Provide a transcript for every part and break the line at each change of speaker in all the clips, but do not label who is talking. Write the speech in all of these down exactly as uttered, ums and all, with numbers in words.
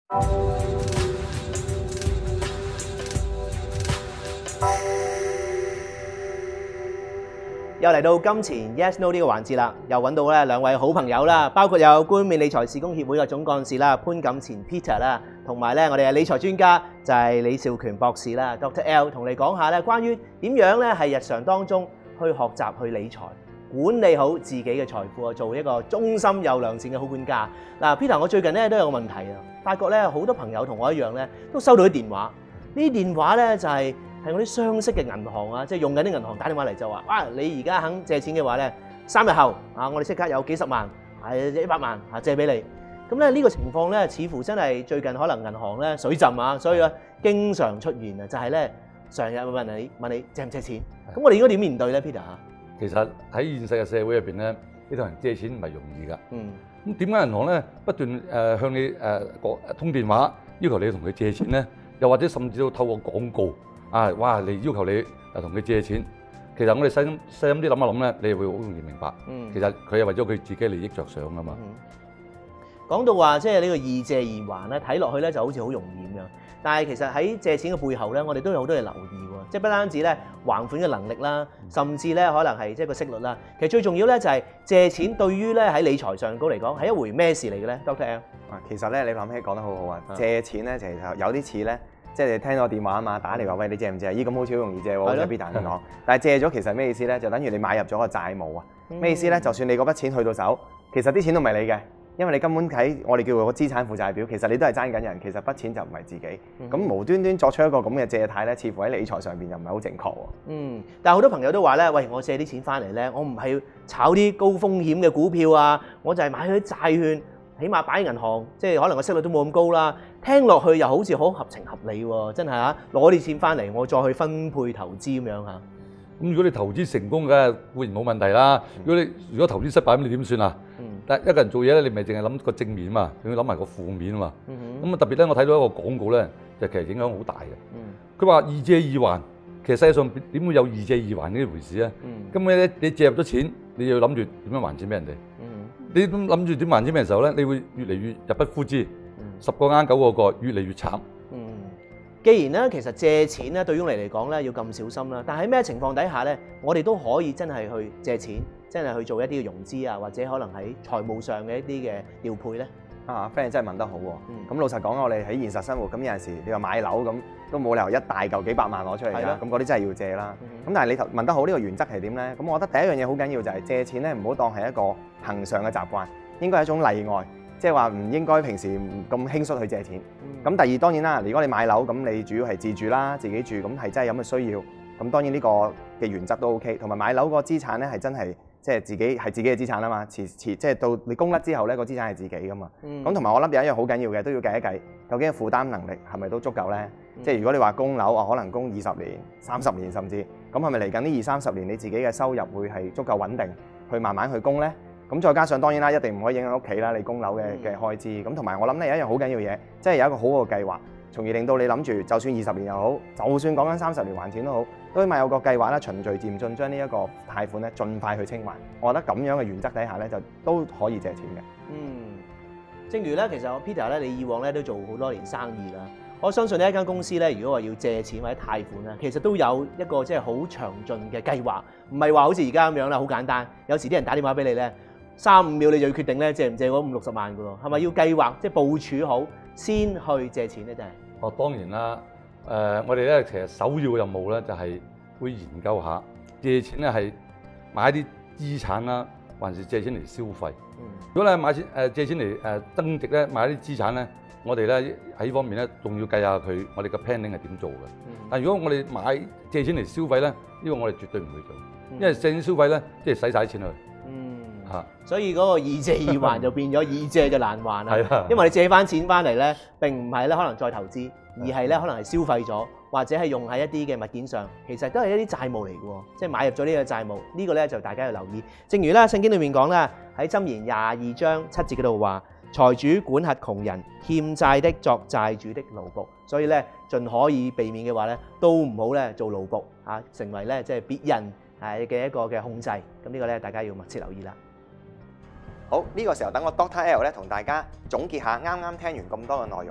又嚟到金錢 Yes No 呢個環節啦，又揾到咧兩位好朋友啦，包括有冠冕理財事工協會嘅總幹事啦潘錦前 Peter 啦，同埋咧我哋嘅理財專家就係李兆權博士啦 Doctor L 同你講下咧關於點樣咧係日常當中去學習去理財，管理好自己嘅財富啊，做一個忠心又良善嘅好管家。嗱 Peter， 我最近咧都有個問題啊，發覺咧好多朋友同我一樣咧都收到啲電話，呢啲電話咧就係、是。係我啲相識嘅銀行啊，即係用緊啲銀行打電話嚟就話，哇！你而家肯借錢嘅話咧，三日後啊，我哋即刻有幾十萬，係一百萬啊借俾你。咁咧呢個情況咧，似乎真係最近可能銀行咧水浸啊，所以咧經常出現啊，就係咧成日會問你問你借唔借錢。咁我哋應該點面對咧 Peter 嚇？
其實喺現實嘅社會入邊咧，呢同人借錢唔係容易㗎。
嗯。咁
點解銀行咧不斷誒向你誒講通電話，要求你同佢借錢咧？又或者甚至到透過廣告？啊！哇！你要求你誒同佢借錢，其實我哋細心細心啲諗一諗咧，你會好容易明白。嗯，其實佢係為咗佢自己利益着想㗎嘛。
嗯，講到話即係呢個易借易還咧，睇落去咧就好似好容易咁樣。但係其實喺借錢嘅背後咧，我哋都有好多嘢留意喎。即係不單止咧還款嘅能力啦，甚至咧可能係即係個息率啦。其實最重要咧就係借錢對於咧喺理財上高嚟講係一回咩事嚟嘅咧 ？Doctor L。
啊，其實咧你諗起講得好好啊，借錢咧其實有啲似咧。即係你聽到個電話啊嘛，打嚟話喂你借唔借？咦咁好似好容易借喎，好似 Peter 咁講。但係借咗其實咩意思咧？就等於你買入咗個債務啊。咩意思咧？就算你嗰筆錢去到手，其實啲錢都唔係你嘅，因為你根本喺我哋叫做個資產負債表，其實你都係爭緊人，其實筆錢就唔係自己。咁、嗯、無端端作出一個咁嘅借貸咧，似乎喺理財上邊又唔係好正確喎。
嗯，但係好多朋友都話咧，喂，我借啲錢翻嚟咧，我唔係炒啲高風險嘅股票啊，我就係買佢啲債券。起碼擺喺銀行，即係可能個息率都冇咁高啦。聽落去又好似好合情合理喎，真係嚇攞啲錢翻嚟，我再去分配投資咁樣嚇。
咁如果你投資成功嘅，固然冇問題啦。如果你如果投資失敗咁，你點算啊？嗯。但一個人做嘢咧，你咪淨係諗個正面啊嘛，仲要諗埋個負面啊嘛。嗯哼。咁啊特別咧，我睇到一個廣告咧，就其實影響好大嘅。嗯。佢話易借易還，其實世界上點會有易借易還呢回事啊？嗯。咁咧，你借入咗錢，你要諗住點樣還錢俾人哋？你咁諗住點還錢嘅時候咧，你會越嚟越入不敷支，嗯、十個啱九個個，越嚟越慘。
嗯，既然咧，其實借錢咧，對於我哋嚟講咧，要咁小心啦。但喺咩情況底下咧，我哋都可以真係去借錢，真係去做一啲嘅融資啊，或者可能喺財務上嘅一啲嘅調配咧。
啊 ，friend 真係問得好喎。咁、嗯、老實講，我哋喺現實生活，咁有陣時你話買樓咁，都冇理由一大嚿幾百萬攞出嚟㗎。咁嗰啲真係要借啦。咁、嗯、但係你問得好，呢、呢個原則係點咧？咁我覺得第一樣嘢好緊要就係借錢咧，唔好當係一個恆常嘅習慣，應該係一種例外，即係話唔應該平時咁輕率去借錢。咁、嗯、第二當然啦，如果你買樓咁，你主要係自住啦，自己住咁係真係有咁嘅需要。咁當然呢個嘅原則都 OK。同埋買樓個資產咧係真係。即係自己係自己嘅資產啊嘛，遲遲即係到你供甩之後咧，個資產係自己噶嘛。咁同埋我諗有一樣好緊要嘅，都要計一計，究竟負擔能力係咪都足夠咧？嗯、即係如果你話供樓啊，可能供二十年、三十年甚至，咁係咪嚟緊呢二三十年你自己嘅收入會係足夠穩定，去慢慢去供咧？咁再加上當然啦，一定唔可以影響屋企啦，你供樓嘅嘅開支。咁同埋我諗咧有一樣好緊要嘢，即係有一個好好嘅計劃，從而令到你諗住，就算二十年又好，就算講緊三十年還錢都好。都起碼有個計劃啦，循序漸進將呢一個貸款咧盡快去清還。我覺得咁樣嘅原則底下咧，就都可以借錢嘅。
嗯，正如咧，其實我 Peter 咧，你以往咧都做好多年生意啦。我相信呢一間公司咧，如果話要借錢或者貸款咧，其實都有一個即係好詳盡嘅計劃，唔係話好似而家咁樣啦，好簡單。有時啲人打電話俾你咧，三五秒你就要決定咧借唔借嗰五六十萬㗎喎，係咪要計劃即係部署好先去借錢咧？真係。哦，
當然啦。誒、呃，我哋咧其實首要嘅任務咧就係、是、會研究下借錢咧係買啲資產啦，還是借錢嚟消費。嗯、如果你買錢誒、呃、借錢嚟誒、呃、增值咧，買啲資產咧，我哋咧喺呢方面咧仲要計下佢我哋嘅 planning 係點做嘅。嗯、但如果我哋買借錢嚟消費咧，呢、這個我哋絕對唔會做，嗯、因為借錢消費咧即係使晒啲錢去。嗯，嚇、啊，
所以嗰個易借易還就變咗易借就難還啦。係啊，因為你借翻錢翻嚟咧，並唔係咧可能再投資。而係咧，可能係消費咗，或者係用喺一啲嘅物件上，其實都係一啲債務嚟嘅喎，即係買入咗呢個債務，呢、呢個咧就大家要留意。正如咧聖經裏面講啦，喺箴言廿二章七節嗰度話，財主管轄窮人，欠債的作債主的奴僕。所以咧，盡可以避免嘅話咧，都唔好咧做奴僕啊，成為咧即係別人係嘅一個嘅控制。咁呢個咧，大家要密切留意啦。
好，呢、呢個時候等我 Doctor L 咧同大家總結下啱啱聽完咁多嘅內容。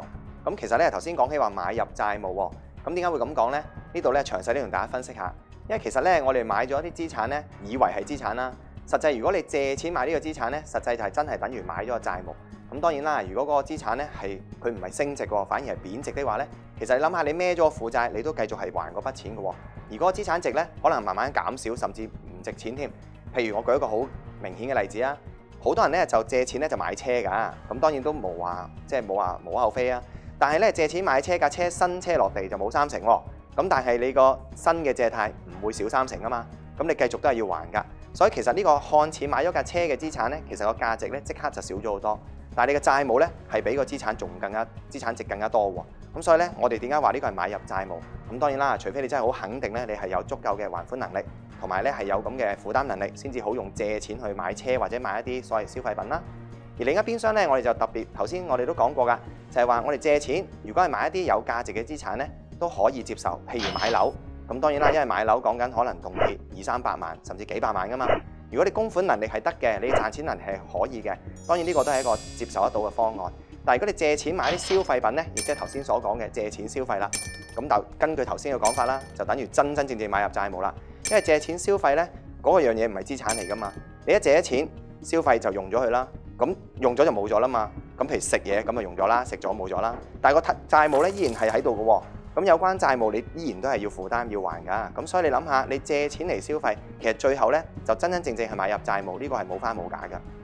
咁其實咧頭先講起話買入債務喎，咁點解會咁講咧？呢度咧詳細啲同大家分析下，因為其實咧我哋買咗一啲資產咧，以為係資產啦，實際如果你借錢買呢個資產咧，實際就係真係等於買咗個債務。咁當然啦，如果嗰個資產咧係佢唔係升值喎，反而係貶值的話咧，其實你諗下，你孭咗個負債，你都繼續係還嗰筆錢嘅喎。而嗰個資產值咧，可能慢慢減少，甚至唔值錢添。譬如我舉一個好明顯嘅例子啊，好多人咧就借錢咧就買車㗎，咁當然都冇話即係冇話無可厚非啊。但係咧借錢買車架車新車落地就冇三成喎，咁但係你個新嘅借貸唔會少三成啊嘛，咁你繼續都係要還㗎。所以其實呢個看似買咗架車嘅資產咧，其實個價值咧即刻就少咗好多。但係你嘅債務咧係比個資產仲更加資產值更加多喎。咁所以咧，我哋點解話呢個係買入債務？咁當然啦，除非你真係好肯定咧，你係有足夠嘅還款能力，同埋咧係有咁嘅負擔能力，先至好用借錢去買車或者買一啲所謂消費品啦。而另一邊廂咧，我哋就特別頭先我哋都講過㗎，就係話我哋借錢，如果係買一啲有價值嘅資產咧，都可以接受。譬如買樓，咁當然啦，因為買樓講緊可能同你二三百萬甚至幾百萬㗎嘛。如果你供款能力係得嘅，你賺錢能力係可以嘅，當然呢個都係一個接受得到嘅方案。但係如果你借錢買啲消費品咧，亦即係頭先所講嘅借錢消費啦，咁就根據頭先嘅講法啦，就等於真真正正買入債務啦。因為借錢消費咧，嗰個樣嘢唔係資產嚟㗎嘛，你一借咗錢消費就用咗佢啦，咁用咗就冇咗啦嘛。咁譬如食嘢咁就用咗啦，食咗冇咗啦。但係個債務咧依然係喺度嘅喎。咁有關債務你依然都係要負擔要還㗎，咁所以你諗下，你借錢嚟消費，其實最後咧就真真正正係買入債務，呢個係冇花冇假㗎。